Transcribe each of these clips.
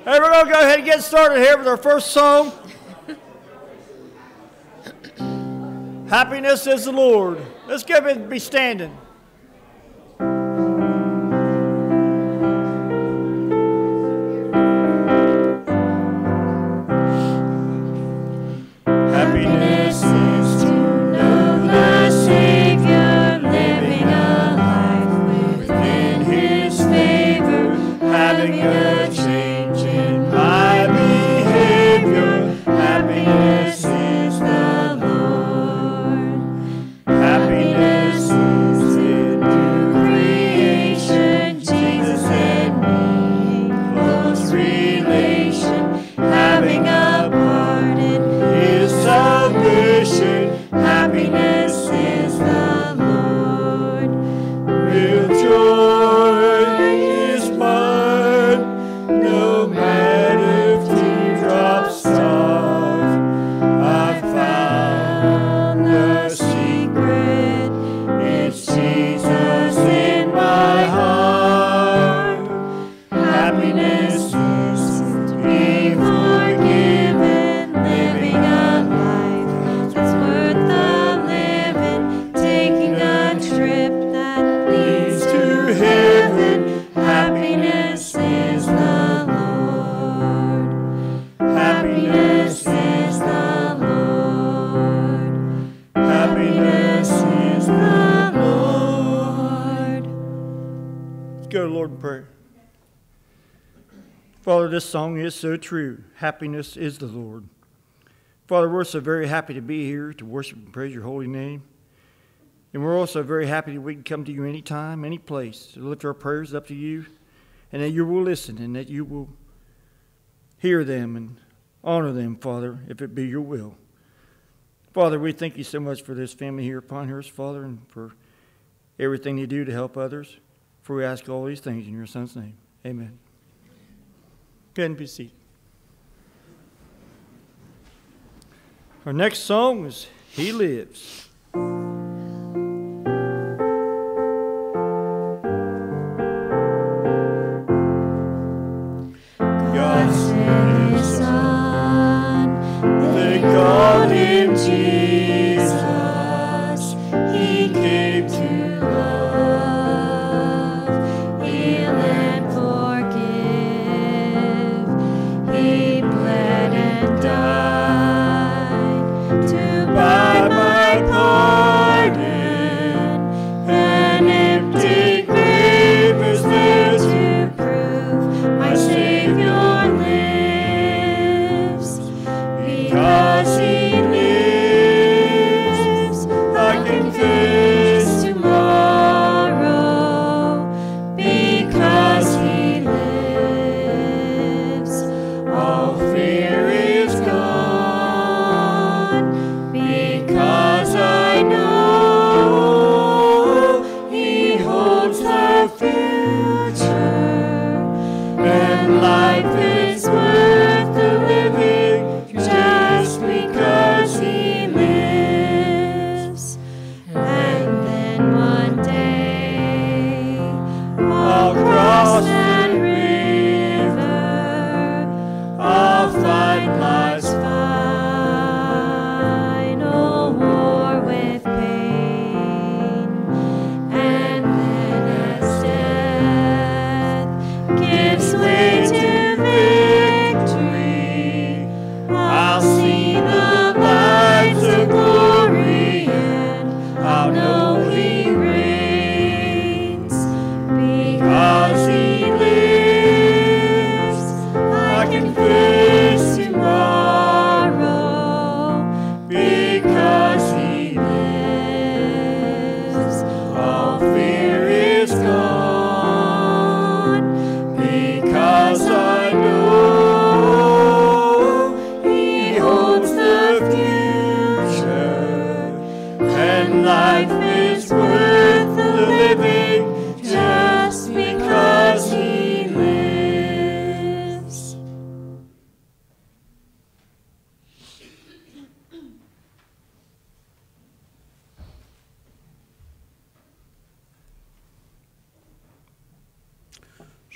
Hey, we're going to go ahead and get started here with our first song. Happiness is the Lord. Let's give it and be standing. Happiness is to know the Savior, living a life within His favor, having a change in my behavior. Happiness is the Lord. Happiness is the new creation, Jesus and me, close relation, having a part in His salvation. Happiness is the Lord. Real joy is mine, no matter if teardrops start. I found the secret, it's Jesus in my heart. Happiness is to be forgiven, living a life that's worth the living, taking a trip that leads to heaven. Happiness is the Lord. Happiness is the Lord. Happiness is the Lord. Let's go to the Lord in prayer. Father, this song is so true. Happiness is the Lord. Father, we're so very happy to be here to worship and praise your holy name. And we're also very happy that we can come to you anytime, any place, to lift our prayers up to you, and that you will listen and that you will hear them and honor them, Father, if it be your will. Father, we thank you so much for this family here at Pinehurst, Father, and for everything they do to help others. For we ask all these things in your Son's name. Amen. Go ahead and be seated. Our next song is He Lives. God sent His Son, they called Him Jesus. He came to love, heal and forgive. He bled and died to buy my pardon. An empty grave is there to prove my Savior lives. Because He lives,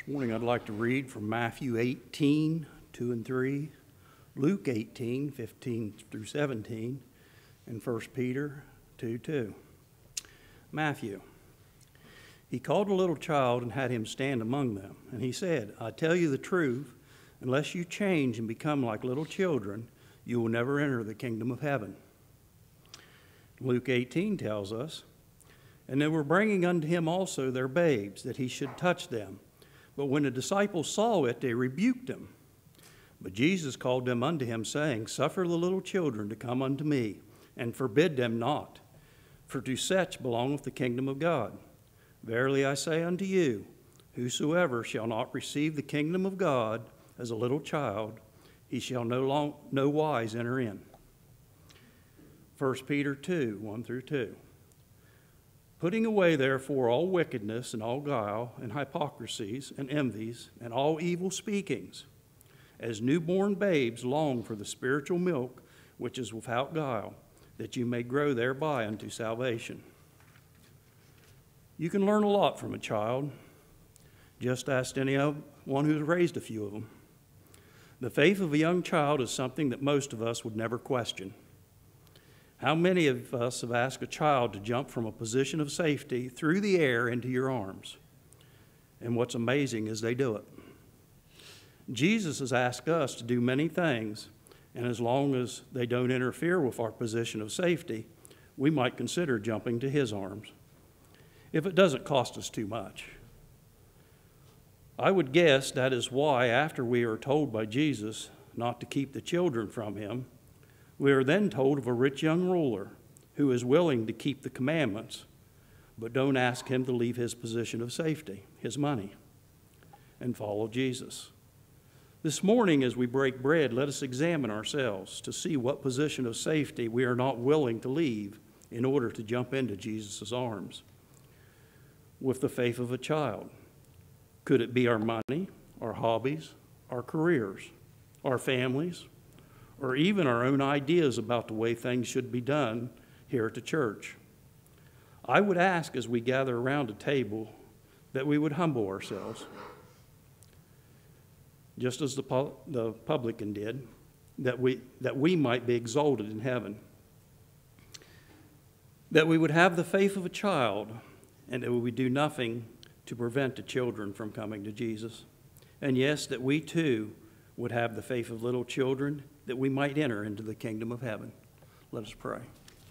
This morning I'd like to read from Matthew 18, 2 and 3, Luke 18, 15 through 17, and 1 Peter 2, 2. Matthew. He called a little child and had him stand among them. And he said, I tell you the truth, unless you change and become like little children, you will never enter the kingdom of heaven. Luke 18 tells us, and they were bringing unto him also their babes, that he should touch them. But when the disciples saw it, they rebuked him. But Jesus called them unto him, saying, Suffer the little children to come unto me, and forbid them not. For to such belongeth the kingdom of God. Verily I say unto you, whosoever shall not receive the kingdom of God as a little child, he shall no wise enter in. 1 Peter 2, 1 through 2. Putting away therefore all wickedness and all guile and hypocrisies and envies and all evil speakings, as newborn babes long for the spiritual milk which is without guile, that you may grow thereby unto salvation. You can learn a lot from a child. Just ask anyone who's raised a few of them. The faith of a young child is something that most of us would never question. How many of us have asked a child to jump from a position of safety through the air into your arms? And what's amazing is they do it. Jesus has asked us to do many things, and as long as they don't interfere with our position of safety, we might consider jumping to his arms, if it doesn't cost us too much. I would guess that is why, after we are told by Jesus not to keep the children from him, we are then told of a rich young ruler who is willing to keep the commandments, but don't ask him to leave his position of safety, his money, and follow Jesus. This morning, as we break bread, let us examine ourselves to see what position of safety we are not willing to leave in order to jump into Jesus' arms with the faith of a child. Could it be our money, our hobbies, our careers, our families, or even our own ideas about the way things should be done here at the church? I would ask, as we gather around a table, that we would humble ourselves, just as the publican did, that we might be exalted in heaven, that we would have the faith of a child, and that we would do nothing to prevent the children from coming to Jesus. And yes, that we too would have the faith of little children, that we might enter into the kingdom of heaven. Let us pray.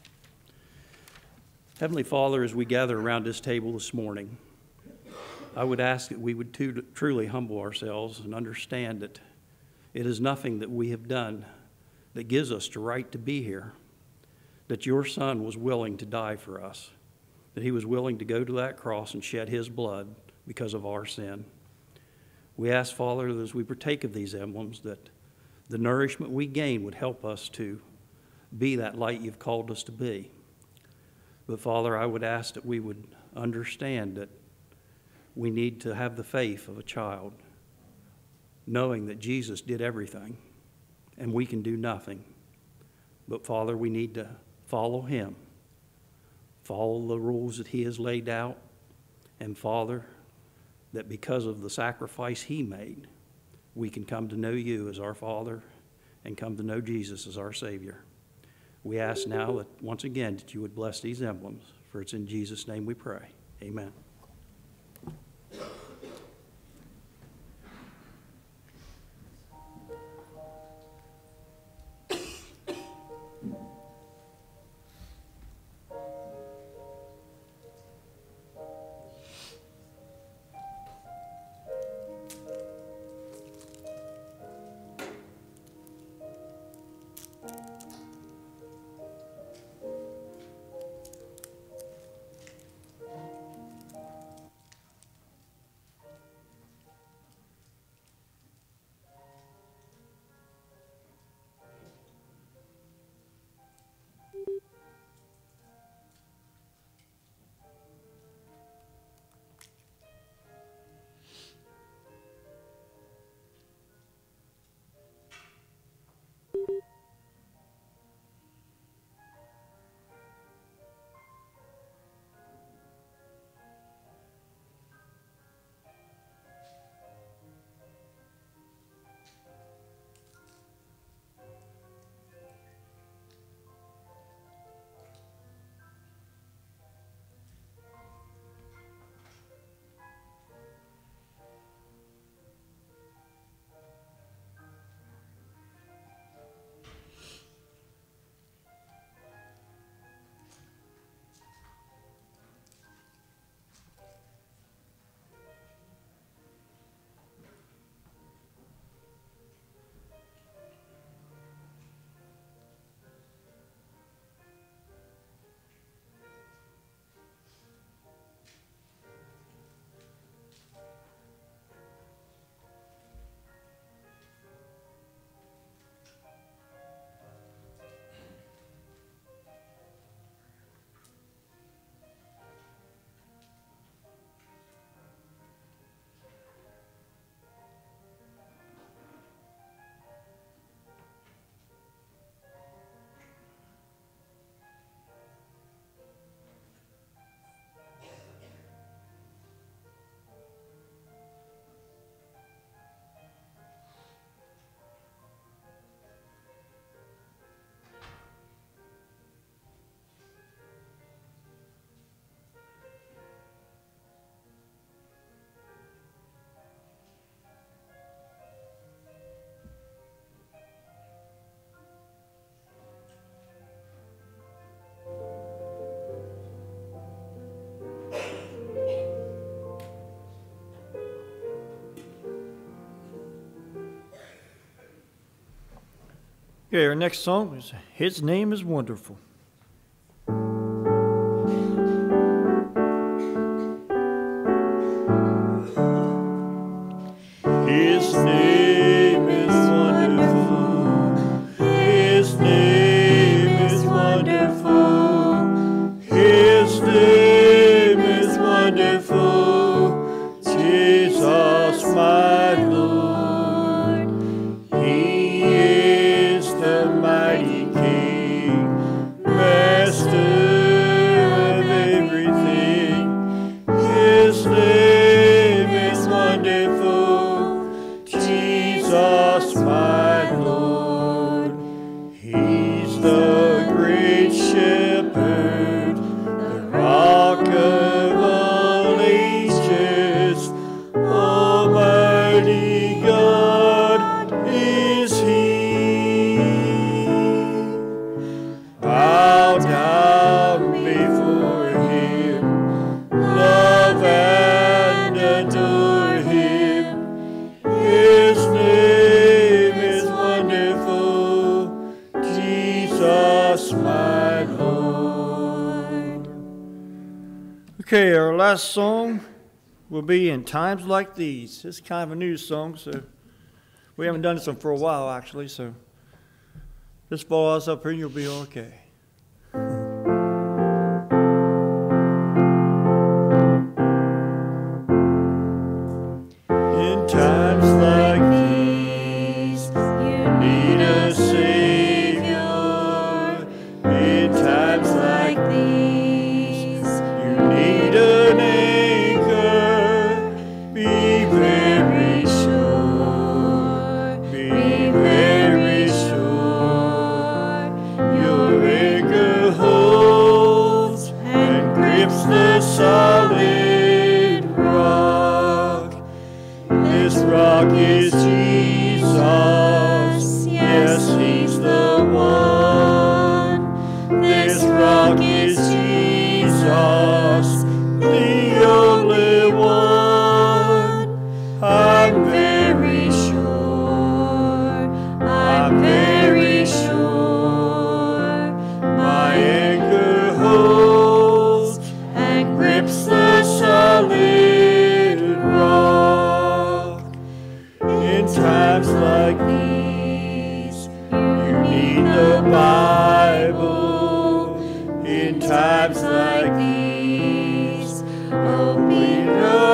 Heavenly Father, as we gather around this table this morning, I would ask that we would truly humble ourselves and understand that it is nothing that we have done that gives us the right to be here, that your Son was willing to die for us, that he was willing to go to that cross and shed his blood because of our sin. We ask, Father, that as we partake of these emblems, that the nourishment we gain would help us to be that light you've called us to be. But, Father, I would ask that we would understand that we need to have the faith of a child, knowing that Jesus did everything and we can do nothing. But, Father, we need to follow him, follow the rules that he has laid out, and, Father, that because of the sacrifice he made, we can come to know you as our Father and come to know Jesus as our Savior. We ask now that, once again, that you would bless these emblems, for it's in Jesus' name we pray. Amen. Okay, our next song is His Name is Wonderful. His name is wonderful. His name is wonderful. His name is wonderful. Jesus, my Lord. He is the mighty King, Master of everything. His name is wonderful. Jesus, my Lord. He's the great shepherd, the rock of all ages. Almighty God is He. Bow down before Him, love and adore Him. His name is wonderful, Jesus, my Lord. Okay, our last song will be In Times Like These. It's kind of a new song, so we haven't done this one for a while, actually, so just follow us up here and you'll be okay. In times like these, you need a Savior. In times like these, you need an anchor. Be very sure, be very sure. Your anchor holds and grips the solid rock. This rock is Jesus, yes, He's the one. This rock is Jesus, the only one. I'm very sure, I'm very sure. My anchor holds and grips the solid rock. In times like these, you need the Bible. In times like these, open your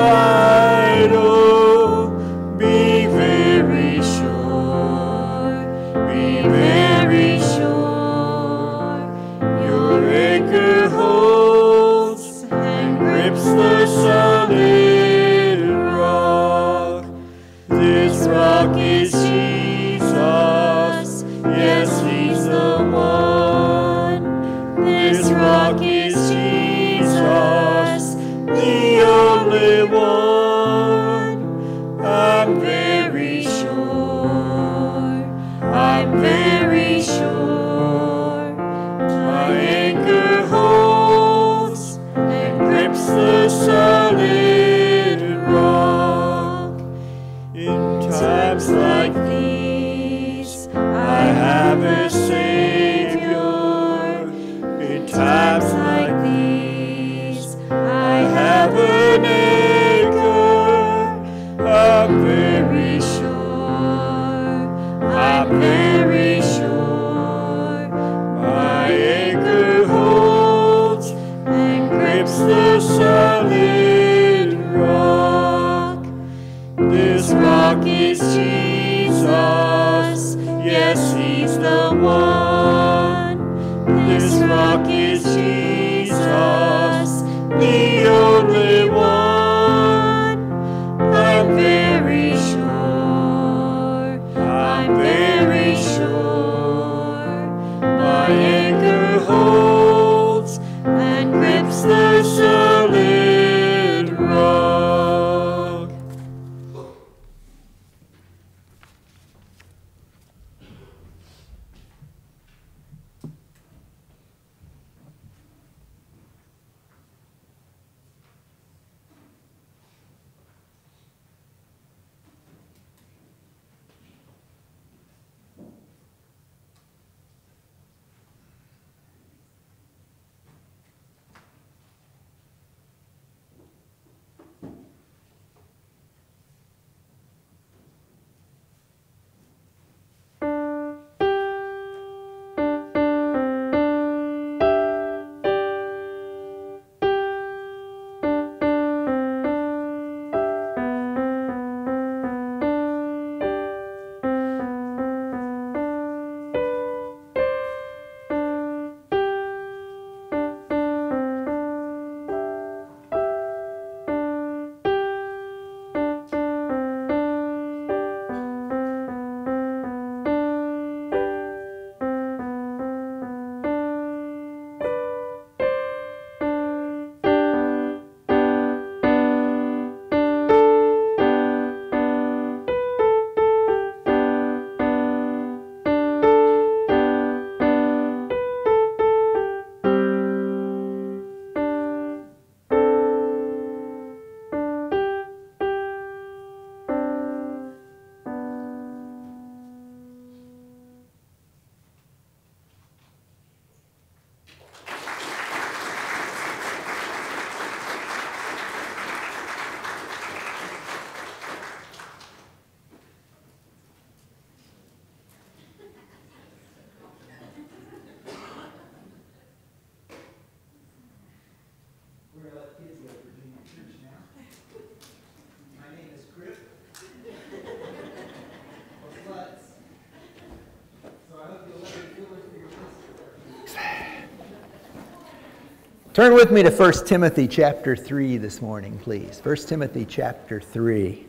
idol. Be very sure, be very sure. Your anchor holds and grips the solid rock. This rock is Jesus, yes, He's the one. This rock is Jesus, the only one. I'm very sure, I'm very sure. My anchor holds and grips the solid rock. In times like these, I have a Savior. In times like these, I have an anchor. I'm very sure, I'm very sure. My anchor holds and grips the solid rock. This rock is Jesus, yes, He's the one. This rock is Jesus, the only one. I'm very sure, I'm very sure. My anchor holds and grips the solid rock. Turn with me to 1 Timothy chapter 3 this morning, please. 1 Timothy chapter 3.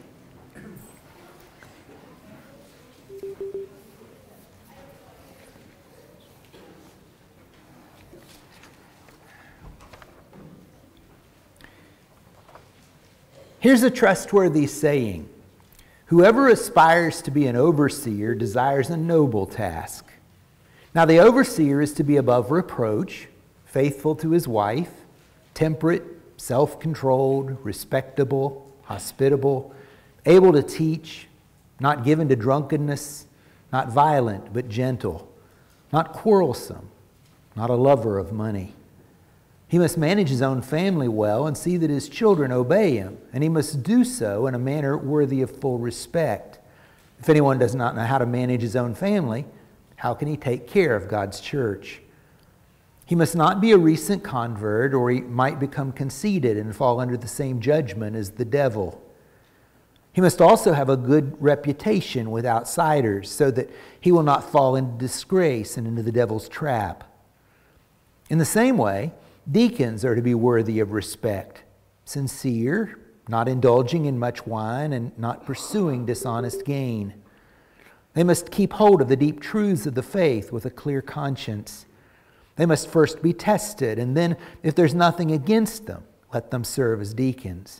Here's a trustworthy saying. Whoever aspires to be an overseer desires a noble task. Now the overseer is to be above reproach, faithful to his wife, temperate, self-controlled, respectable, hospitable, able to teach, not given to drunkenness, not violent but gentle, not quarrelsome, not a lover of money. He must manage his own family well and see that his children obey him, and he must do so in a manner worthy of full respect. If anyone does not know how to manage his own family, how can he take care of God's church? He must not be a recent convert, or he might become conceited and fall under the same judgment as the devil. He must also have a good reputation with outsiders, so that he will not fall into disgrace and into the devil's trap. In the same way, deacons are to be worthy of respect, sincere, not indulging in much wine, and not pursuing dishonest gain. They must keep hold of the deep truths of the faith with a clear conscience. They must first be tested, and then, if there's nothing against them, let them serve as deacons.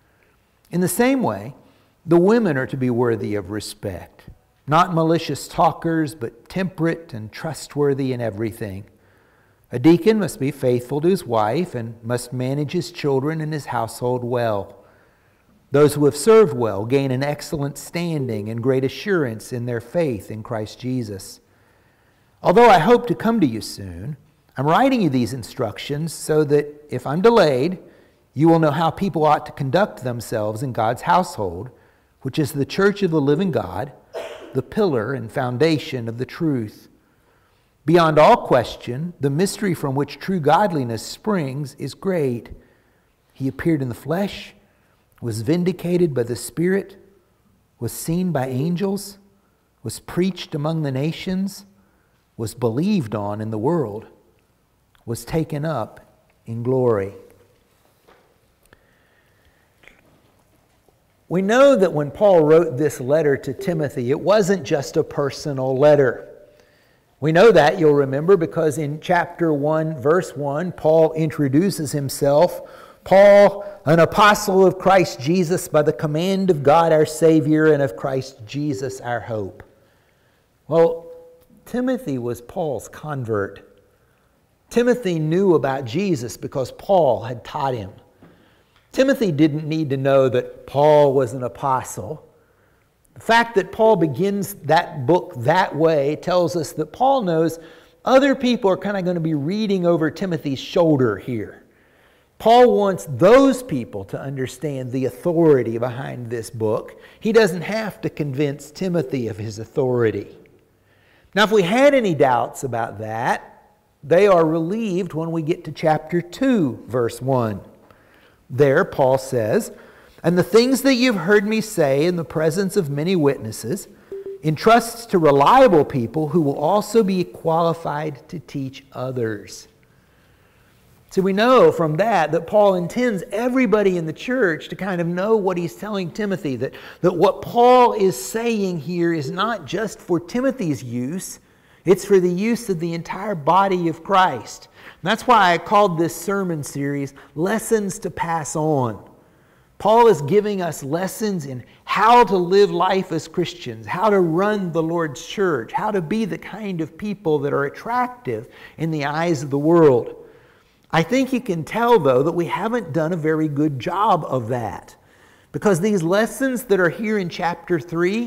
In the same way, the women are to be worthy of respect, not malicious talkers, but temperate and trustworthy in everything. A deacon must be faithful to his wife and must manage his children and his household well. Those who have served well gain an excellent standing and great assurance in their faith in Christ Jesus. Although I hope to come to you soon, I'm writing you these instructions so that if I'm delayed, you will know how people ought to conduct themselves in God's household, which is the church of the living God, the pillar and foundation of the truth. Beyond all question, the mystery from which true godliness springs is great. He appeared in the flesh, was vindicated by the Spirit, was seen by angels, was preached among the nations, was believed on in the world, was taken up in glory. We know that when Paul wrote this letter to Timothy, it wasn't just a personal letter. We know that, you'll remember, because in chapter 1, verse 1, Paul introduces himself. Paul, an apostle of Christ Jesus by the command of God our Savior and of Christ Jesus our hope. Well, Timothy was Paul's convert. Timothy knew about Jesus because Paul had taught him. Timothy didn't need to know that Paul was an apostle. The fact that Paul begins that book that way tells us that Paul knows other people are kind of going to be reading over Timothy's shoulder here. Paul wants those people to understand the authority behind this book. He doesn't have to convince Timothy of his authority. Now, if we had any doubts about that, they are relieved when we get to chapter 2, verse 1. There, Paul says, "And the things that you've heard me say in the presence of many witnesses, entrust to reliable people who will also be qualified to teach others." So we know from that Paul intends everybody in the church to kind of know what he's telling Timothy, that what Paul is saying here is not just for Timothy's use, it's for the use of the entire body of Christ. And that's why I called this sermon series, Lessons to Pass On. Paul is giving us lessons in how to live life as Christians, how to run the Lord's church, how to be the kind of people that are attractive in the eyes of the world. I think you can tell, though, that we haven't done a very good job of that. Because these lessons that are here in chapter 3,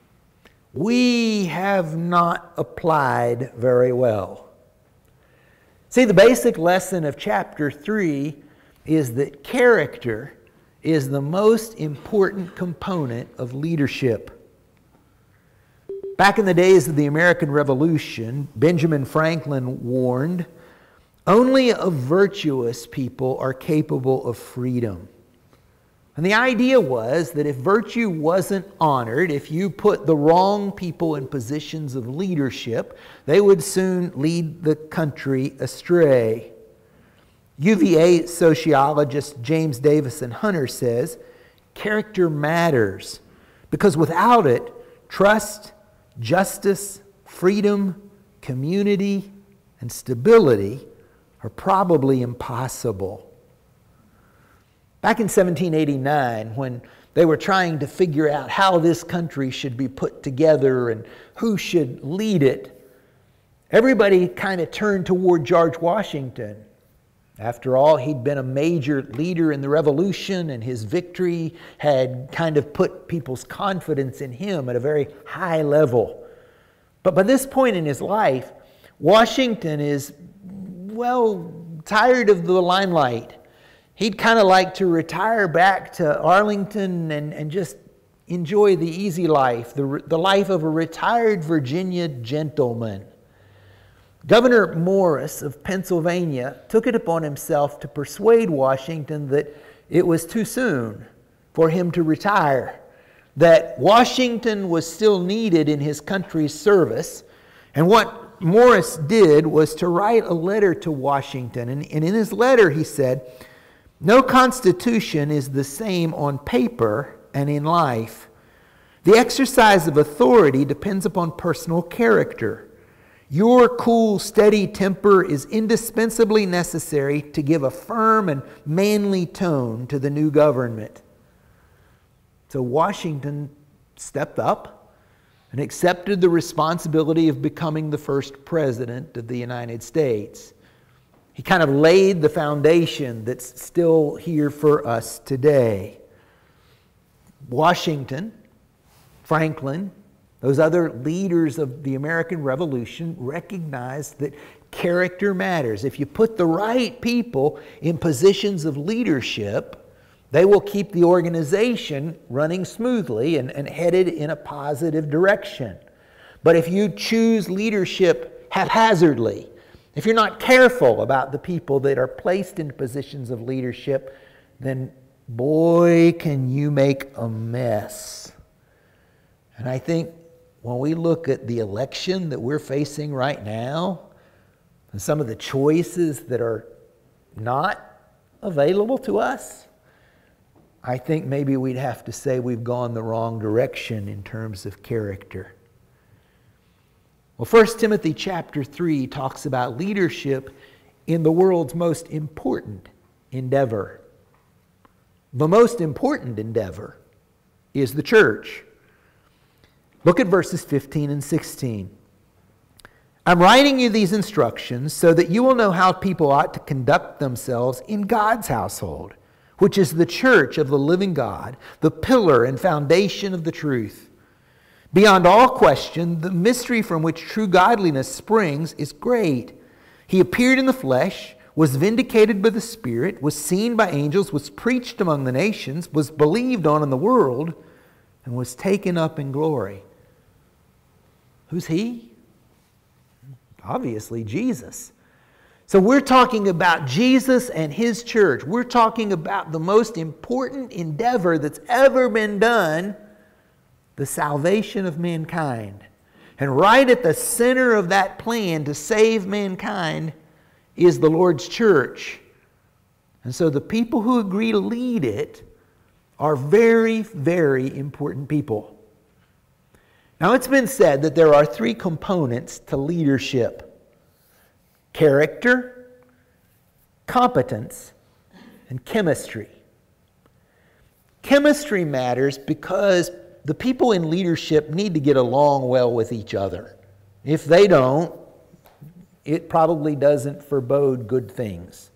we have not applied very well. See, the basic lesson of chapter 3 is that character is the most important component of leadership. Back in the days of the American Revolution, Benjamin Franklin warned, "Only a virtuous people are capable of freedom." And the idea was that if virtue wasn't honored, if you put the wrong people in positions of leadership, they would soon lead the country astray. UVA sociologist James Davison Hunter says, character matters because without it, trust, justice, freedom, community, and stability are probably impossible. Back in 1789, when they were trying to figure out how this country should be put together and who should lead it, everybody kind of turned toward George Washington. After all, he'd been a major leader in the Revolution, and his victory had kind of put people's confidence in him at a very high level. But by this point in his life, Washington is, well, tired of the limelight. He'd kind of like to retire back to Arlington and just enjoy the easy life, the life of a retired Virginia gentleman. Governor Morris of Pennsylvania took it upon himself to persuade Washington that it was too soon for him to retire, that Washington was still needed in his country's service. And what Morris did was to write a letter to Washington. And in his letter he said, "No constitution is the same on paper and in life. The exercise of authority depends upon personal character. Your cool, steady temper is indispensably necessary to give a firm and manly tone to the new government." So Washington stepped up and accepted the responsibility of becoming the first president of the United States. He kind of laid the foundation that's still here for us today. Washington, Franklin, those other leaders of the American Revolution recognized that character matters. If you put the right people in positions of leadership, they will keep the organization running smoothly and headed in a positive direction. But if you choose leadership haphazardly, if you're not careful about the people that are placed in positions of leadership, then boy, can you make a mess. And I think when we look at the election that we're facing right now, and some of the choices that are not available to us, I think maybe we'd have to say we've gone the wrong direction in terms of character. Well, 1 Timothy chapter 3 talks about leadership in the world's most important endeavor. The most important endeavor is the church. Look at verses 15 and 16. "I'm writing you these instructions so that you will know how people ought to conduct themselves in God's household, which is the church of the living God, the pillar and foundation of the truth. Beyond all question, the mystery from which true godliness springs is great. He appeared in the flesh, was vindicated by the Spirit, was seen by angels, was preached among the nations, was believed on in the world, and was taken up in glory." Who's he? Obviously, Jesus. So we're talking about Jesus and his church. We're talking about the most important endeavor that's ever been done, the salvation of mankind. And right at the center of that plan to save mankind is the Lord's church. And so the people who agree to lead it are very, very important people. Now, it's been said that there are three components to leadership: character, competence, and chemistry. Chemistry matters because the people in leadership need to get along well with each other. If they don't, it probably doesn't forebode good things.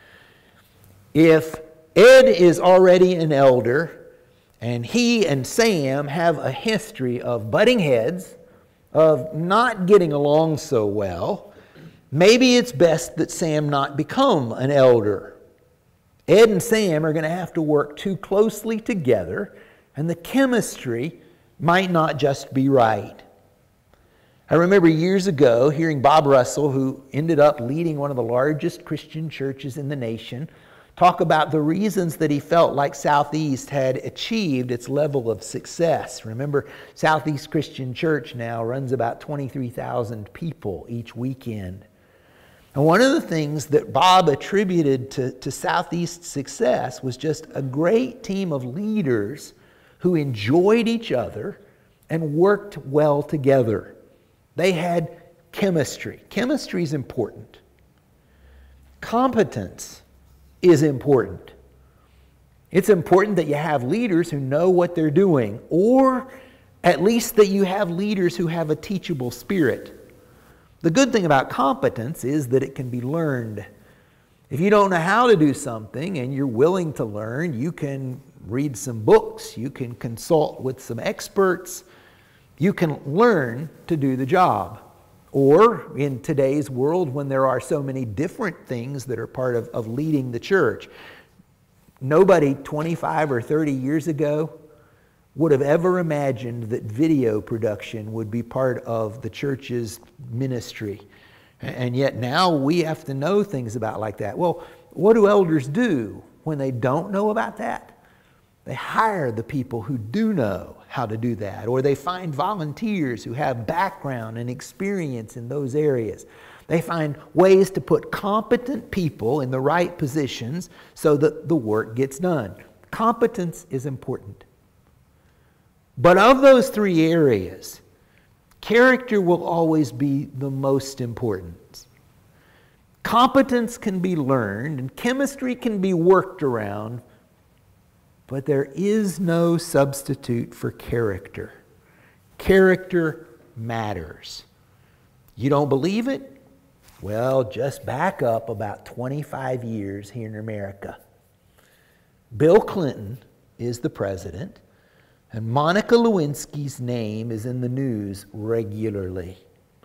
If Ed is already an elder, and he and Sam have a history of butting heads, of not getting along so well, maybe it's best that Sam not become an elder. Ed and Sam are going to have to work too closely together, and the chemistry might not just be right. I remember years ago hearing Bob Russell, who ended up leading one of the largest Christian churches in the nation, talk about the reasons that he felt like Southeast had achieved its level of success. Remember, Southeast Christian Church now runs about 23,000 people each weekend. And one of the things that Bob attributed to Southeast's success was just a great team of leaders who enjoyed each other and worked well together. They had chemistry. Chemistry is important. Competence is important. It's important that you have leaders who know what they're doing, or at least that you have leaders who have a teachable spirit. The good thing about competence is that it can be learned. If you don't know how to do something and you're willing to learn, you can read some books, you can consult with some experts, you can learn to do the job. Or in today's world, when there are so many different things that are part of leading the church, nobody 25 or 30 years ago would have ever imagined that video production would be part of the church's ministry. And yet now we have to know things about like that. Well, what do elders do when they don't know about that? They hire the people who do know how to do that, or they find volunteers who have background and experience in those areas. They find ways to put competent people in the right positions so that the work gets done. Competence is important. But of those three areas, character will always be the most important. Competence can be learned and chemistry can be worked around, but there is no substitute for character. Character matters. You don't believe it? Well, just back up about 25 years here in America. Bill Clinton is the president, and Monica Lewinsky's name is in the news regularly.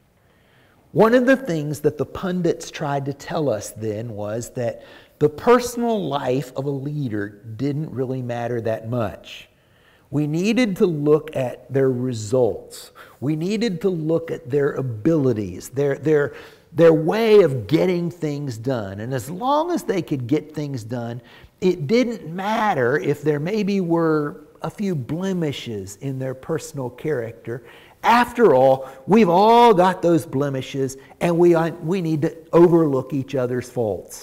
One of the things that the pundits tried to tell us then was that the personal life of a leader didn't really matter that much. We needed to look at their results. We needed to look at their abilities, their way of getting things done. And as long as they could get things done, it didn't matter if there maybe were a few blemishes in their personal character. After all, we've all got those blemishes, and we need to overlook each other's faults.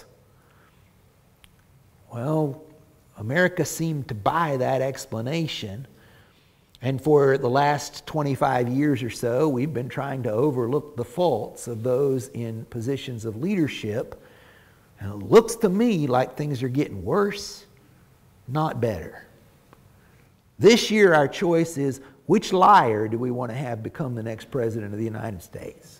Well, America seemed to buy that explanation, and for the last 25 years or so, we've been trying to overlook the faults of those in positions of leadership. And it looks to me like things are getting worse, not better. This year, our choice is, which liar do we want to have become the next president of the United States?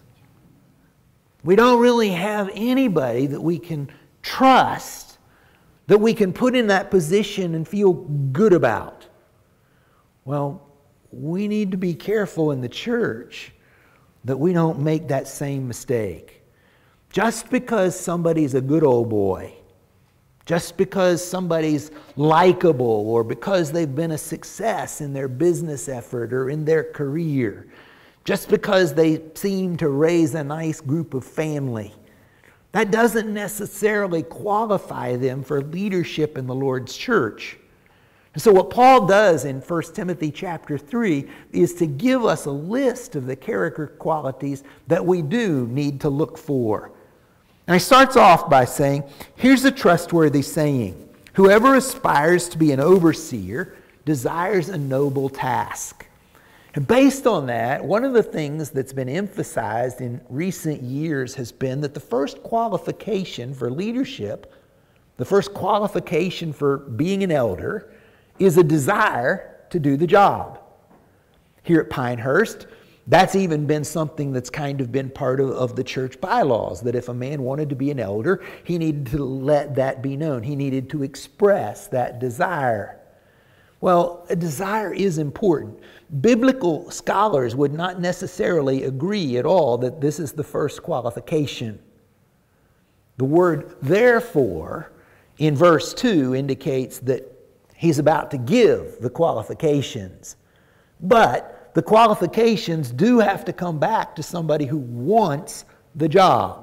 We don't really have anybody that we can trust, that we can put in that position and feel good about. Well, we need to be careful in the church that we don't make that same mistake. Just because somebody's a good old boy, just because somebody's likable, or because they've been a success in their business effort or in their career, just because they seem to raise a nice group of family, that doesn't necessarily qualify them for leadership in the Lord's church. And so what Paul does in 1 Timothy chapter 3 is to give us a list of the character qualities that we do need to look for. And he starts off by saying, here's a trustworthy saying: whoever aspires to be an overseer desires a noble task. And based on that, one of the things that's been emphasized in recent years has been that the first qualification for leadership, the first qualification for being an elder, is a desire to do the job. Here at Pinehurst, that's even been something that's kind of been part of the church bylaws, that if a man wanted to be an elder, he needed to let that be known. He needed to express that desire. Well, a desire is important. Biblical scholars would not necessarily agree at all that this is the first qualification. The word therefore in verse 2 indicates that he's about to give the qualifications. But the qualifications do have to come back to somebody who wants the job.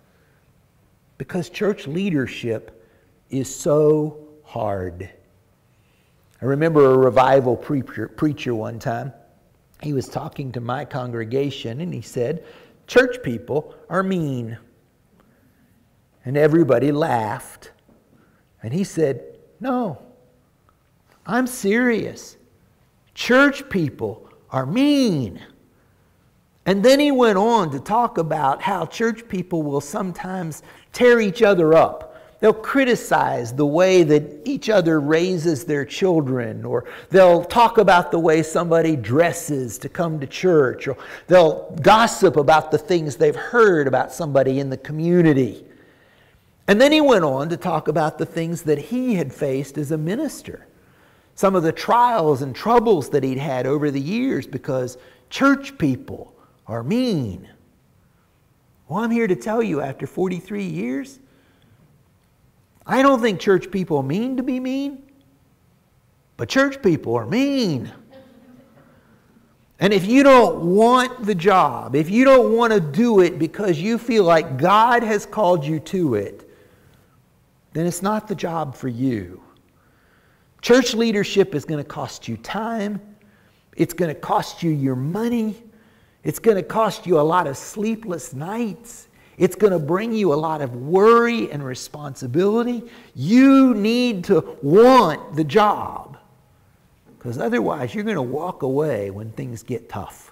Because church leadership is so hard. I remember a revival preacher one time. He was talking to my congregation and he said, church people are mean. And everybody laughed. And he said, "No, I'm serious. Church people are mean." And then he went on to talk about how church people will sometimes tear each other up. They'll criticize the way that each other raises their children, or they'll talk about the way somebody dresses to come to church, or they'll gossip about the things they've heard about somebody in the community. And then he went on to talk about the things that he had faced as a minister, some of the trials and troubles that he'd had over the years because church people are mean. Well, I'm here to tell you, after 43 years, I don't think church people mean to be mean, but church people are mean. And if you don't want the job, if you don't want to do it because you feel like God has called you to it, then it's not the job for you. Church leadership is going to cost you time. It's going to cost you your money. It's going to cost you a lot of sleepless nights. It's going to bring you a lot of worry and responsibility. You need to want the job, because otherwise you're going to walk away when things get tough.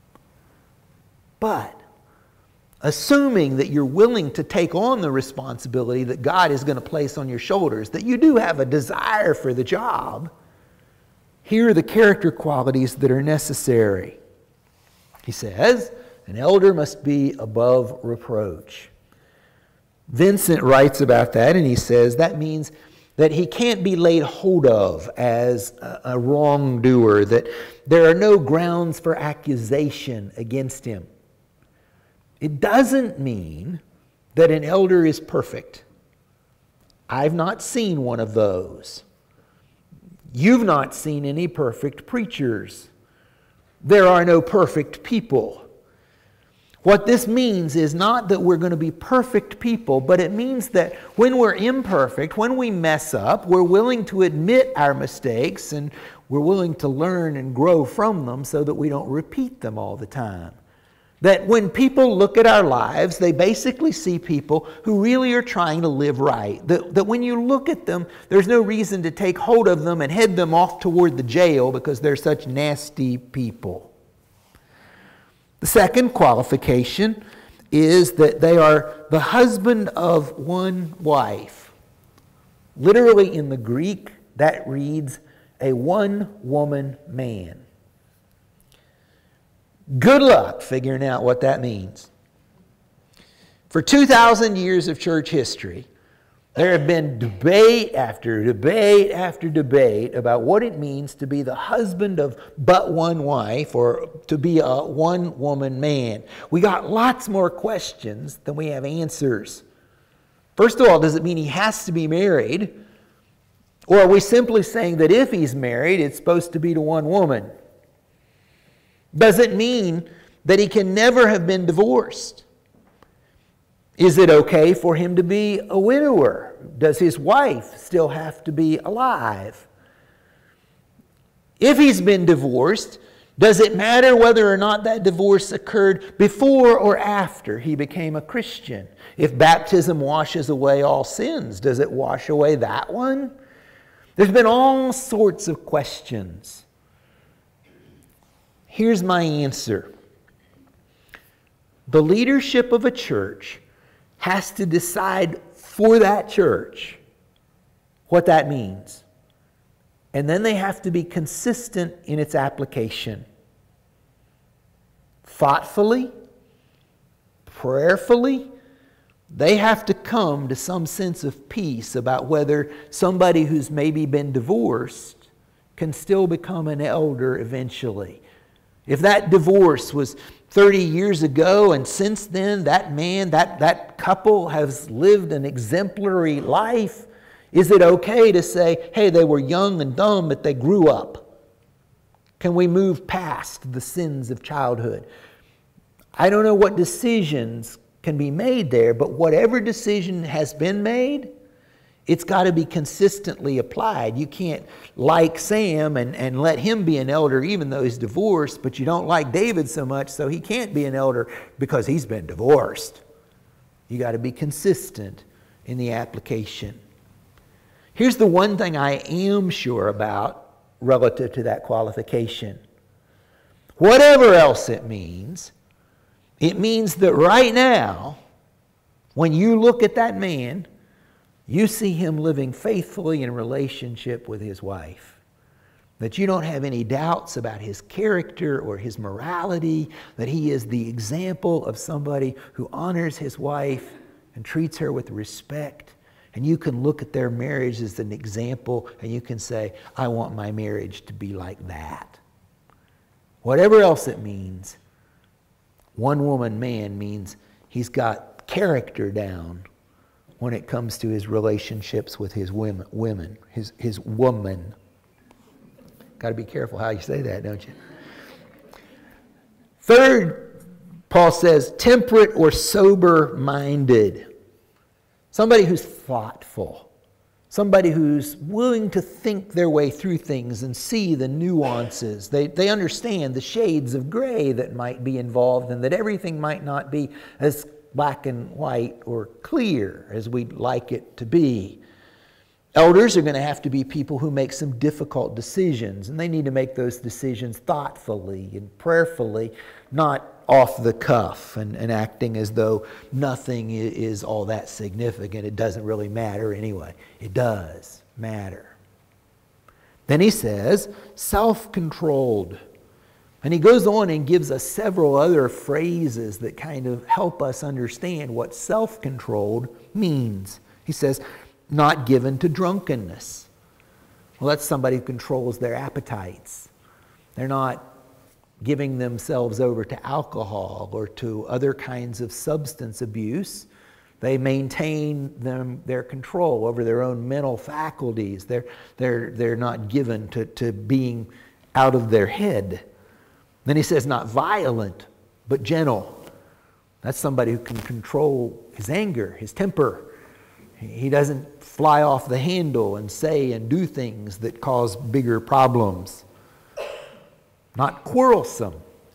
But assuming that you're willing to take on the responsibility that God is going to place on your shoulders, that you do have a desire for the job, here are the character qualities that are necessary. He says, an elder must be above reproach. Vincent writes about that, and he says that means that he can't be laid hold of as a wrongdoer, that there are no grounds for accusation against him. It doesn't mean that an elder is perfect. I've not seen one of those. You've not seen any perfect preachers. There are no perfect people. What this means is not that we're going to be perfect people, but it means that when we're imperfect, when we mess up, we're willing to admit our mistakes and we're willing to learn and grow from them so that we don't repeat them all the time. That when people look at our lives, they basically see people who really are trying to live right. That when you look at them, there's no reason to take hold of them and head them off toward the jail because they're such nasty people. The second qualification is that they are the husband of one wife. Literally in the Greek, that reads a one-woman man. Good luck figuring out what that means. For 2,000 years of church history, there have been debate after debate after debate about what it means to be the husband of but one wife or to be a one-woman man. We got lots more questions than we have answers. First of all, does it mean he has to be married? Or are we simply saying that if he's married, it's supposed to be to one woman? Does it mean that he can never have been divorced? Is it okay for him to be a widower? Does his wife still have to be alive? If he's been divorced, does it matter whether or not that divorce occurred before or after he became a Christian? If baptism washes away all sins, does it wash away that one? There's been all sorts of questions. Here's my answer. The leadership of a church has to decide for that church what that means. And then they have to be consistent in its application. Thoughtfully, prayerfully, they have to come to some sense of peace about whether somebody who's maybe been divorced can still become an elder eventually. If that divorce was 30 years ago and since then that man, that couple has lived an exemplary life, is it okay to say, hey, they were young and dumb, but they grew up? Can we move past the sins of childhood? I don't know what decisions can be made there, but whatever decision has been made, it's got to be consistently applied. You can't like Sam and let him be an elder even though he's divorced, but you don't like David so much so he can't be an elder because he's been divorced. You got to be consistent in the application. Here's the one thing I am sure about relative to that qualification. Whatever else it means that right now, when you look at that man, you see him living faithfully in relationship with his wife. That you don't have any doubts about his character or his morality, that he is the example of somebody who honors his wife and treats her with respect. And you can look at their marriage as an example and you can say, I want my marriage to be like that. Whatever else it means, one woman man means he's got character down when it comes to his relationships with his woman. Got to be careful how you say that, don't you? Third, Paul says, temperate or sober-minded. Somebody who's thoughtful. Somebody who's willing to think their way through things and see the nuances. They understand the shades of gray that might be involved and that everything might not be as black and white or clear as we'd like it to be. Elders are going to have to be people who make some difficult decisions, and they need to make those decisions thoughtfully and prayerfully, not off the cuff and acting as though nothing is all that significant. It doesn't really matter anyway. It does matter. Then he says, self-controlled. And he goes on and gives us several other phrases that kind of help us understand what self-controlled means. He says, not given to drunkenness. Well, that's somebody who controls their appetites. They're not giving themselves over to alcohol or to other kinds of substance abuse. They maintain their control over their own mental faculties. They're not given to being out of their head. Then he says, not violent, but gentle. That's somebody who can control his anger, his temper. He doesn't fly off the handle and say and do things that cause bigger problems. Not quarrelsome.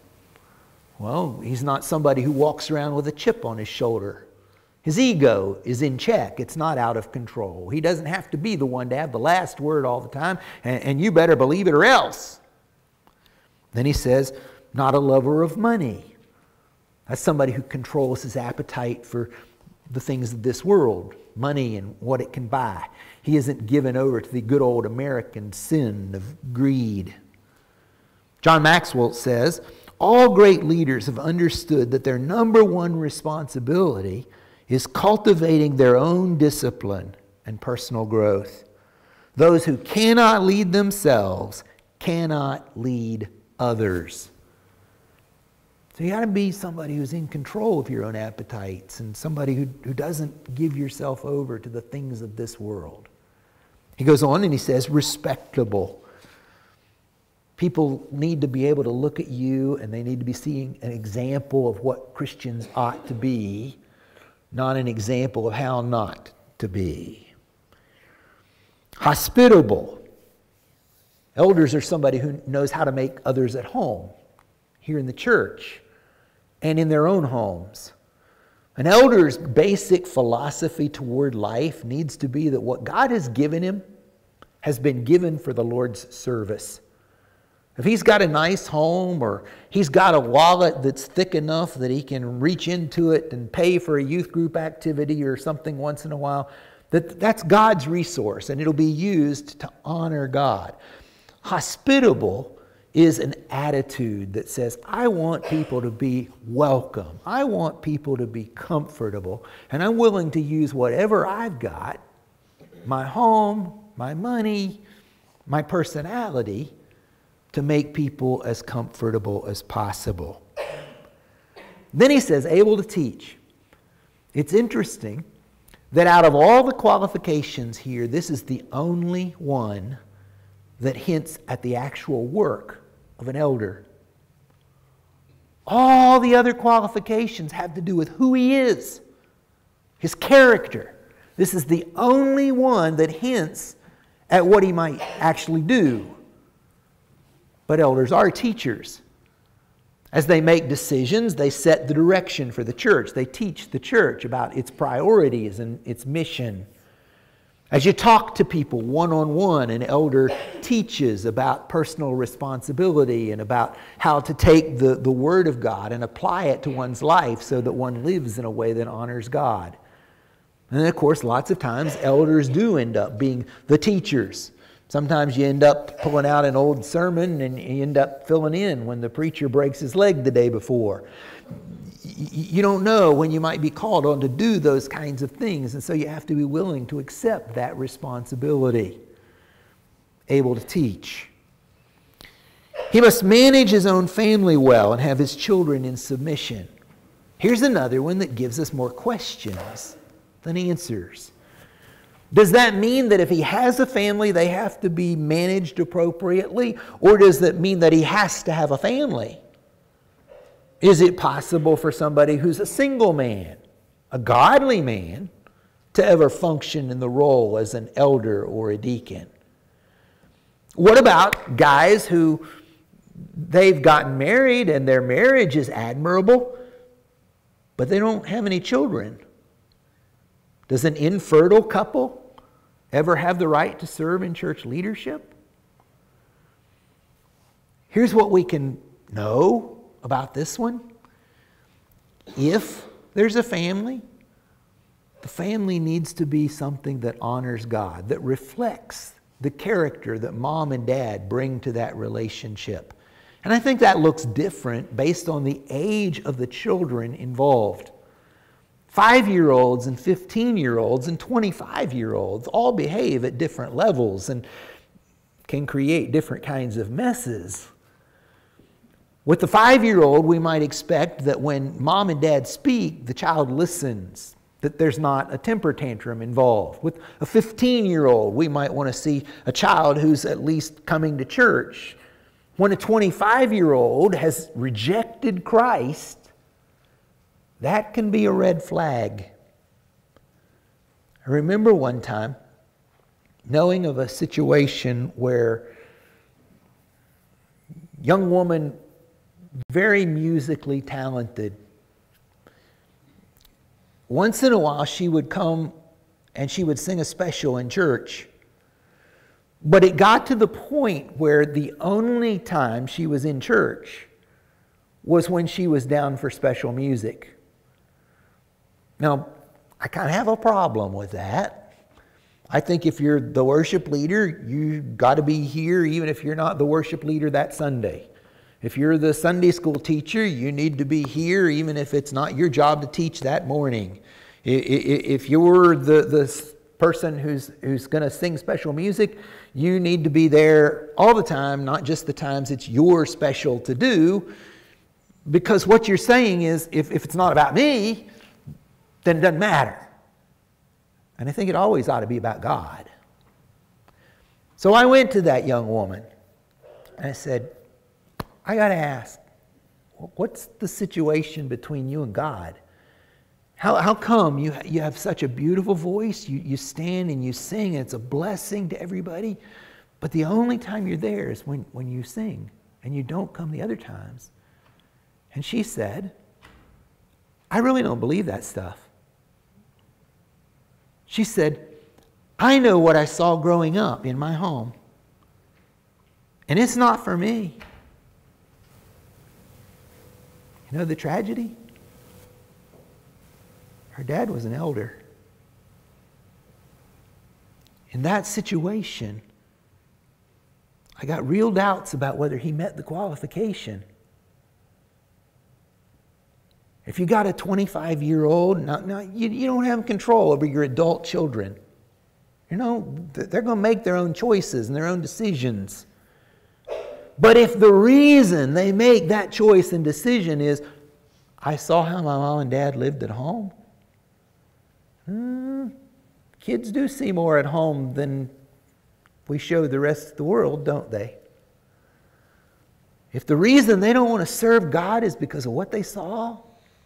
Well, he's not somebody who walks around with a chip on his shoulder. His ego is in check. It's not out of control. He doesn't have to be the one to have the last word all the time, and you better believe it or else. Then he says, not a lover of money. That's somebody who controls his appetite for the things of this world, money and what it can buy. He isn't given over to the good old American sin of greed. John Maxwell says, all great leaders have understood that their number one responsibility is cultivating their own discipline and personal growth. Those who cannot lead themselves cannot lead others. So you got to be somebody who's in control of your own appetites and somebody who doesn't give yourself over to the things of this world. He goes on and he says, respectable. People need to be able to look at you and they need to be seeing an example of what Christians ought to be, not an example of how not to be. Hospitable. Elders are somebody who knows how to make others at home here in the church and in their own homes. An elder's basic philosophy toward life needs to be that what God has given him has been given for the Lord's service. If he's got a nice home or he's got a wallet that's thick enough that he can reach into it and pay for a youth group activity or something once in a while, that's God's resource and it'll be used to honor God. Hospitable is an attitude that says, I want people to be welcome. I want people to be comfortable. And I'm willing to use whatever I've got, my home, my money, my personality, to make people as comfortable as possible. Then he says, able to teach. It's interesting that out of all the qualifications here, this is the only one that hints at the actual work of an elder. All the other qualifications have to do with who he is, his character. This is the only one that hints at what he might actually do. But elders are teachers. As they make decisions, they set the direction for the church. They teach the church about its priorities and its mission. As you talk to people one-on-one, an elder teaches about personal responsibility and about how to take the Word of God and apply it to one's life so that one lives in a way that honors God. And then, of course, lots of times elders do end up being the teachers. Sometimes you end up pulling out an old sermon and you end up filling in when the preacher breaks his leg the day before. You don't know when you might be called on to do those kinds of things, and so you have to be willing to accept that responsibility. Able to teach. He must manage his own family well and have his children in submission. Here's another one that gives us more questions than answers. Does that mean that if he has a family, they have to be managed appropriately? Or does that mean that he has to have a family? Is it possible for somebody who's a single man, a godly man, to ever function in the role as an elder or a deacon? What about guys who they've gotten married and their marriage is admirable, but they don't have any children? Does an infertile couple ever have the right to serve in church leadership? Here's what we can know about this one. If there's a family, the family needs to be something that honors God, that reflects the character that mom and dad bring to that relationship. And I think that looks different based on the age of the children involved. 5-year-olds and 15-year-olds and 25-year-olds all behave at different levels and can create different kinds of messes. With the 5-year-old, we might expect that when mom and dad speak, the child listens, that there's not a temper tantrum involved. With a 15-year-old, we might want to see a child who's at least coming to church. When a 25-year-old has rejected Christ, that can be a red flag. I remember one time knowing of a situation where a young woman, very musically talented, once in a while she would come and she would sing a special in church. But it got to the point where the only time she was in church was when she was down for special music. Now, I kind of have a problem with that. I think if you're the worship leader, you've got to be here even if you're not the worship leader that Sunday. If you're the Sunday school teacher, you need to be here even if it's not your job to teach that morning. If you're the person who's going to sing special music, you need to be there all the time, not just the times it's your special to do. Because what you're saying is, if it's not about me, then it doesn't matter. And I think it always ought to be about God. So I went to that young woman and I said, I got to ask, what's the situation between you and God? How come you have such a beautiful voice? You stand and you sing and it's a blessing to everybody, but the only time you're there is when you sing and you don't come the other times. And she said, I really don't believe that stuff. She said, I know what I saw growing up in my home, and it's not for me. You know the tragedy? Her dad was an elder. In that situation, I got real doubts about whether he met the qualification. If you got a 25-year-old, now you don't have control over your adult children. You know, they're going to make their own choices and their own decisions. But if the reason they make that choice and decision is, I saw how my mom and dad lived at home. Kids do see more at home than we show the rest of the world, don't they? If the reason they don't want to serve God is because of what they saw,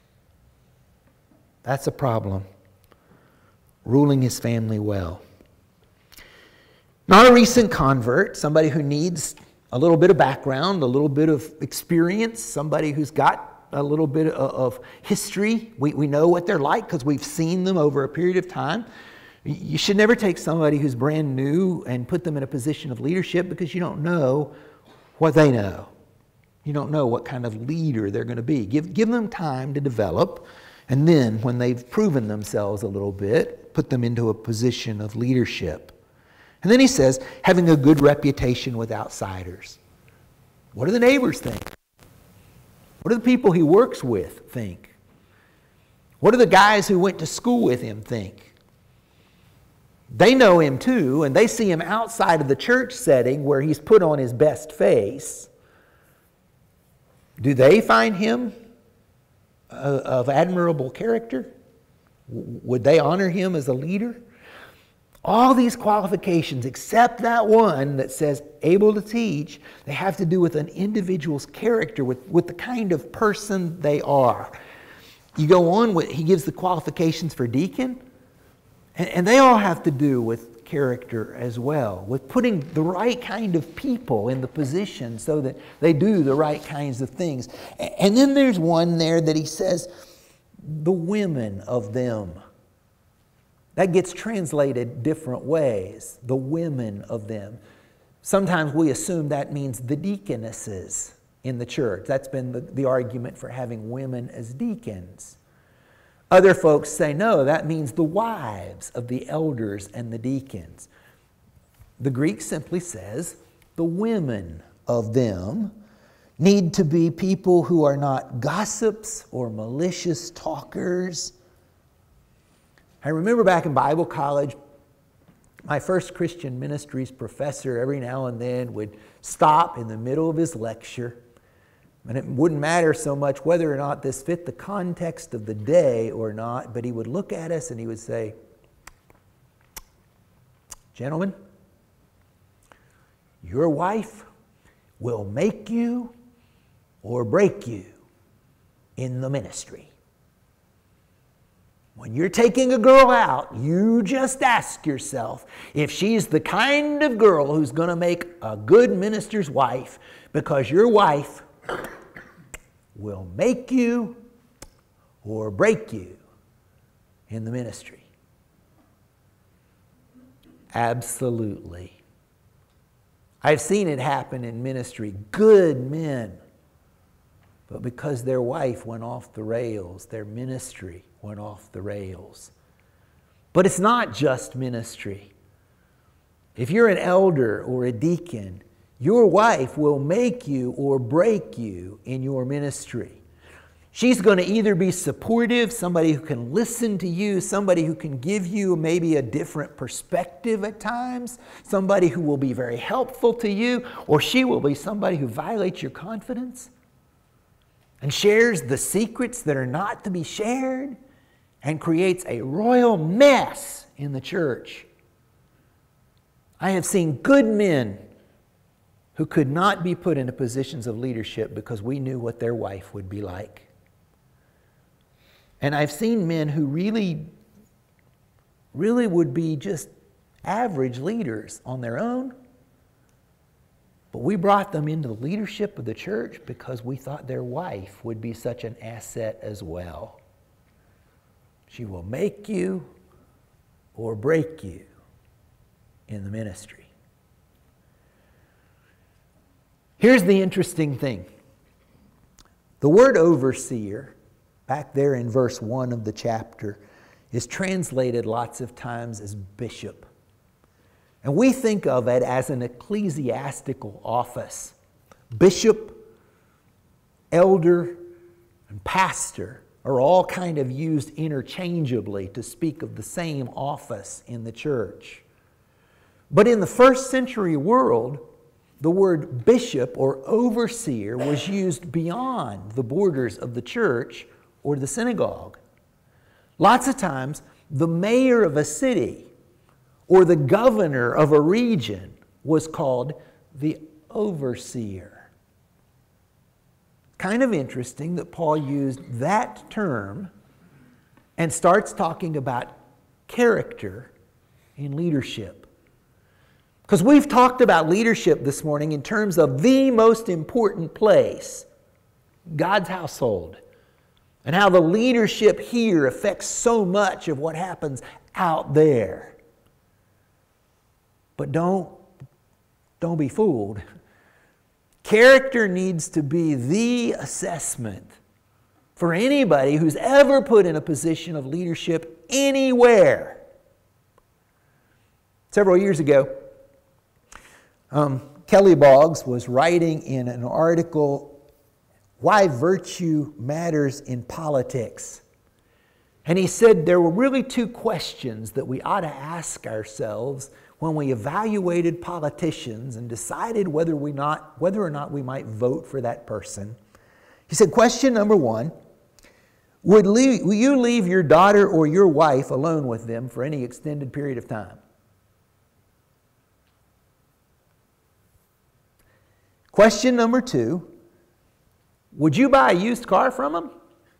that's a problem. Ruling his family well. Not a recent convert, somebody who needs a little bit of background, a little bit of experience, somebody who's got a little bit of history. We know what they're like because we've seen them over a period of time. You should never take somebody who's brand new and put them in a position of leadership because you don't know what they know. You don't know what kind of leader they're going to be. Give them time to develop, and then when they've proven themselves a little bit, put them into a position of leadership. And then he says, having a good reputation with outsiders. What do the neighbors think? What do the people he works with think? What do the guys who went to school with him think? They know him too, and they see him outside of the church setting where he's put on his best face. Do they find him of admirable character? Would they honor him as a leader? All these qualifications, except that one that says able to teach, they have to do with an individual's character, with the kind of person they are. You go on, he gives the qualifications for deacon, and they all have to do with character as well, with putting the right kind of people in the position so that they do the right kinds of things. And then there's one there that he says, the women of them. That gets translated different ways, the women of them. Sometimes we assume that means the deaconesses in the church. That's been the argument for having women as deacons. Other folks say, no, that means the wives of the elders and the deacons. The Greek simply says, the women of them need to be people who are not gossips or malicious talkers. I remember back in Bible college, my first Christian ministries professor every now and then would stop in the middle of his lecture, and it wouldn't matter so much whether or not this fit the context of the day or not, but he would look at us and he would say, gentlemen, your wife will make you or break you in the ministry. When you're taking a girl out, you just ask yourself if she's the kind of girl who's going to make a good minister's wife, because your wife will make you or break you in the ministry. Absolutely. I've seen it happen in ministry. Good men. But because their wife went off the rails, their ministry went off the rails. But it's not just ministry. If you're an elder or a deacon, your wife will make you or break you in your ministry. She's going to either be supportive, somebody who can listen to you, somebody who can give you maybe a different perspective at times, somebody who will be very helpful to you, or she will be somebody who violates your confidence and shares the secrets that are not to be shared and creates a royal mess in the church. I have seen good men who could not be put into positions of leadership because we knew what their wife would be like. And I've seen men who really would be just average leaders on their own, but we brought them into the leadership of the church because we thought their wife would be such an asset as well. She will make you or break you in the ministry. Here's the interesting thing. The word overseer, back there in verse 1 of the chapter, is translated lots of times as bishop. And we think of it as an ecclesiastical office. Bishop, elder, and pastor are all kind of used interchangeably to speak of the same office in the church. But in the first century world, the word bishop or overseer was used beyond the borders of the church or the synagogue. Lots of times, the mayor of a city or the governor of a region was called the overseer. Kind of interesting that Paul used that term and starts talking about character in leadership. Because we've talked about leadership this morning in terms of the most important place, God's household, and how the leadership here affects so much of what happens out there. But don't be fooled. Character needs to be the assessment for anybody who's ever put in a position of leadership anywhere. Several years ago, Kelly Boggs was writing in an article, Why Virtue Matters in Politics. And he said there were really two questions that we ought to ask ourselves when we evaluated politicians and decided whether or not we might vote for that person. He said, question number one, will you leave your daughter or your wife alone with them for any extended period of time? Question number two, would you buy a used car from them?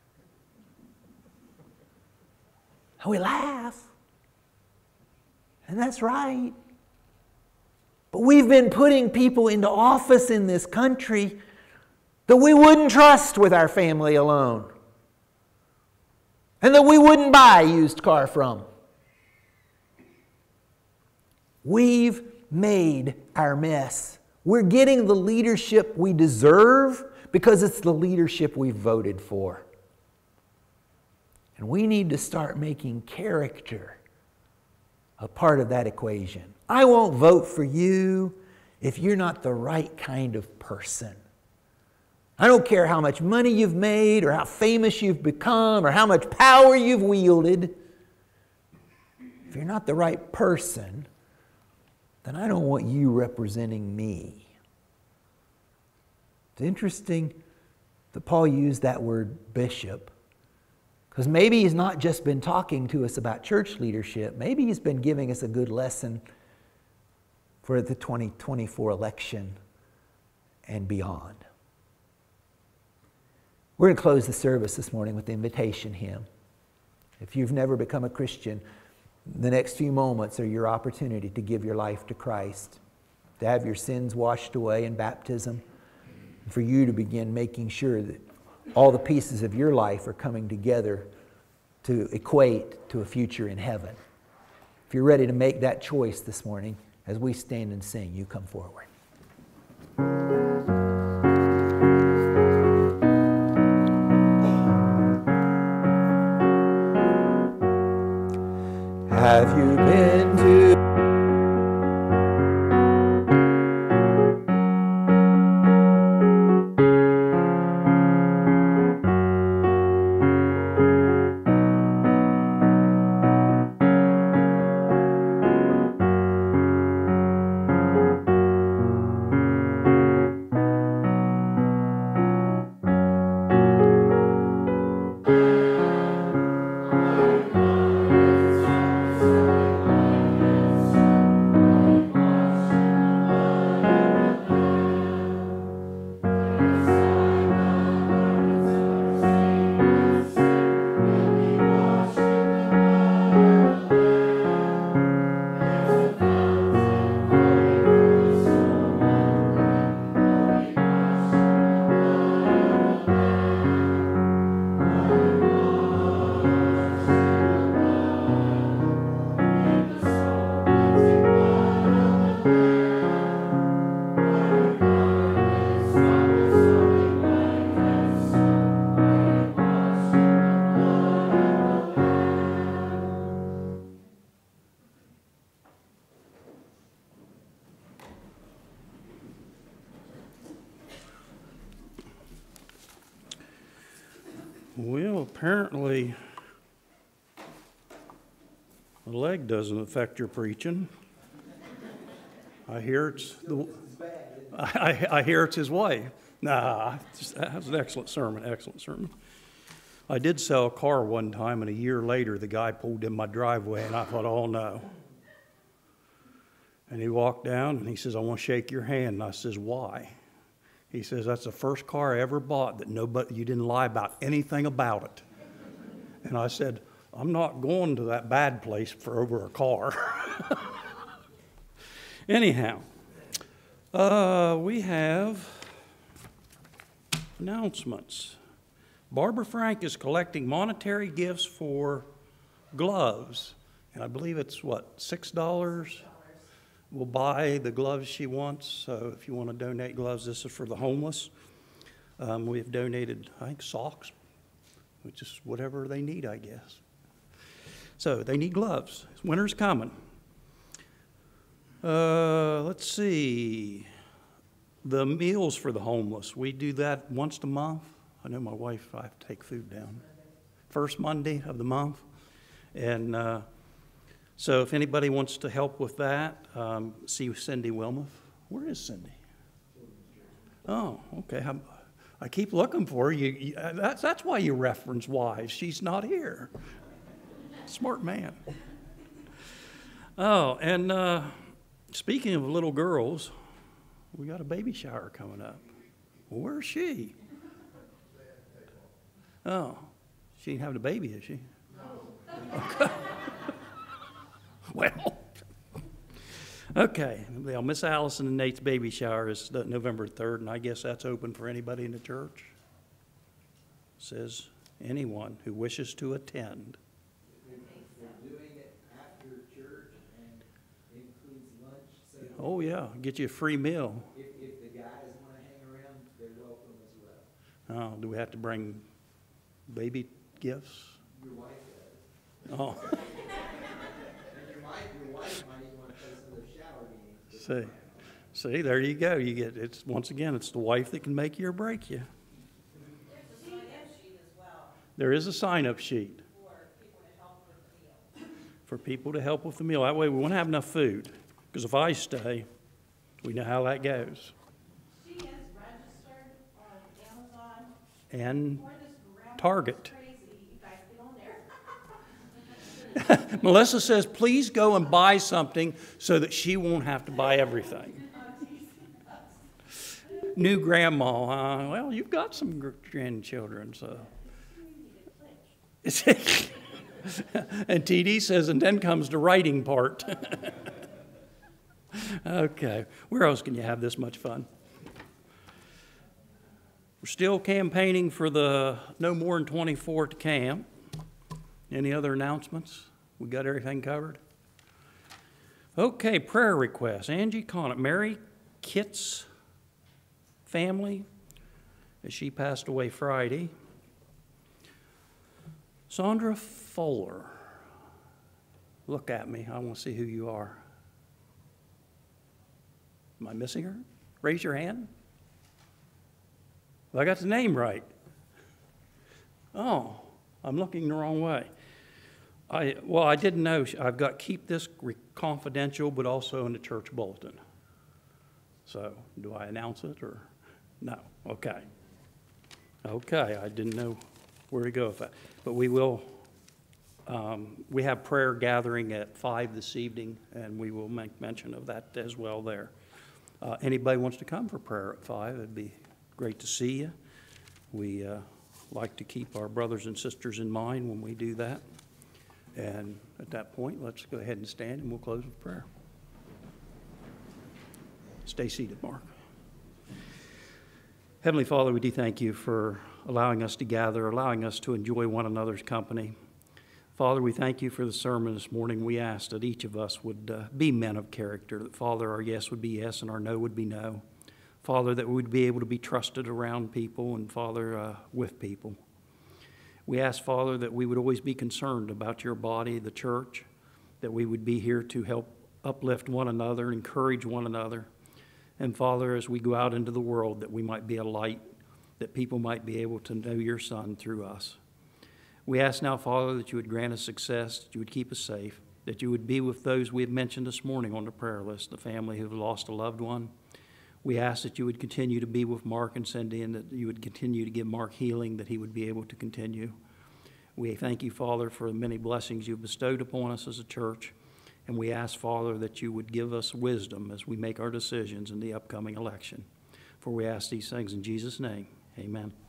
And we laugh. And that's right. But we've been putting people into office in this country that we wouldn't trust with our family alone. And that we wouldn't buy a used car from. We've made our mess. We're getting the leadership we deserve because it's the leadership we voted for. And we need to start making character a part of that equation. I won't vote for you if you're not the right kind of person. I don't care how much money you've made or how famous you've become or how much power you've wielded. If you're not the right person, then I don't want you representing me. It's interesting that Paul used that word bishop, because maybe he's not just been talking to us about church leadership. Maybe he's been giving us a good lesson for the 2024 election and beyond. We're going to close the service this morning with the invitation hymn. If you've never become a Christian, the next few moments are your opportunity to give your life to Christ, to have your sins washed away in baptism, and for you to begin making sure that all the pieces of your life are coming together to equate to a future in heaven. If you're ready to make that choice this morning, as we stand and sing, you come forward. Have you been to Well, apparently, the leg doesn't affect your preaching. I hear it's I hear it's his way. Nah, that was an excellent sermon, excellent sermon. I did sell a car one time, and a year later, the guy pulled in my driveway, and I thought, oh no. And he walked down, and he says, I want to shake your hand. And I says, why? He says, that's the first car I ever bought that you didn't lie about anything about it. And I said, I'm not going to that bad place for over a car. Anyhow, we have announcements. Barbara Frank is collecting monetary gifts for gloves. And I believe it's, what, $6? We'll buy the gloves she wants. So if you want to donate gloves, this is for the homeless. We have donated, I think, socks, which is whatever they need, I guess. So they need gloves. Winter's coming. Let's see. The meals for the homeless. We do that once a month. I know my wife, I have to take food down. First Monday of the month. And so if anybody wants to help with that, see Cindy Wilmoth. Where is Cindy? Oh, okay. I keep looking for her. That's why you reference wives. She's not here. Smart man. Oh, and speaking of little girls, we got a baby shower coming up. Well, where's she? Oh, she ain't having a baby, is she? No. Okay. Well, okay. Well, Miss Allison and Nate's baby shower is November 3rd, and I guess that's open for anybody in the church. It says anyone who wishes to attend. We're doing it after church and includes lunch. So oh, yeah, get you a free meal. if the guys want to hang around, they're welcome as well. Oh, do we have to bring baby gifts? Your wife does. Oh, And your wife might even want to play some of those shower games. see, there you go. You get it's once again, it's the wife that can make you or break you. There's a sign-up sheet as well There is a sign-up sheet for people to help with the meal. for people to help with the meal. That way, we won't have enough food. Because if I stay, we know how that goes. She is registered on Amazon And for this grandma. Target. Crazy, you guys get on there. Melissa says, please go and buy something so that she won't have to buy everything. New grandma, well, you've got some grandchildren, so. And TD says, and then comes the writing part. Okay, where else can you have this much fun? We're still campaigning for the No More Than 24 to camp. Any other announcements? We got everything covered? Okay, prayer requests. Angie Conant, Mary Kitt's family, as she passed away Friday. Sandra Fuller. Look at me. I want to see who you are. Am I missing her? Raise your hand. Well, I got the name right. Oh, I'm looking the wrong way. I didn't know. I've got keep this confidential, but also in the church bulletin. So, do I announce it or no? Okay. Okay, I didn't know where to go with that. But we will, we have prayer gathering at 5 this evening, and we will make mention of that as well there. Anybody wants to come for prayer at 5, it'd be great to see you. We like to keep our brothers and sisters in mind when we do that. And at that point, let's go ahead and stand, and we'll close with prayer. Stay seated, Mark. Heavenly Father, we do thank you for allowing us to gather, allowing us to enjoy one another's company. Father, we thank you for the sermon this morning. We ask that each of us would be men of character, that, Father, our yes would be yes and our no would be no. Father, that we would be able to be trusted around people and, Father, with people. We ask, Father, that we would always be concerned about your body, the church, that we would be here to help uplift one another, encourage one another. And, Father, as we go out into the world, that we might be a light, that people might be able to know your Son through us. We ask now, Father, that you would grant us success, that you would keep us safe, that you would be with those we have mentioned this morning on the prayer list, the family who have lost a loved one. We ask that you would continue to be with Mark and Cindy, and that you would continue to give Mark healing, that he would be able to continue. We thank you, Father, for the many blessings you've bestowed upon us as a church. And we ask, Father, that you would give us wisdom as we make our decisions in the upcoming election. For we ask these things in Jesus' name. Amen.